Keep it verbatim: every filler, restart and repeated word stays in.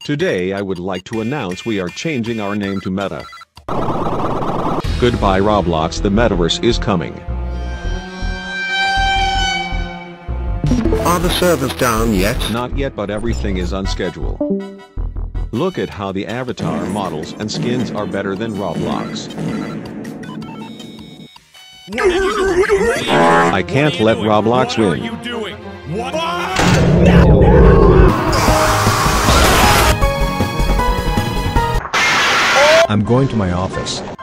Today I would like to announce we are changing our name to Meta. Goodbye Roblox, the metaverse is coming. Are the servers down yet? Not yet, but everything is on schedule. Look at how the avatar models and skins are better than Roblox. What are you doing? I can't let Roblox win. win. What are you doing? What? I'm going to my office.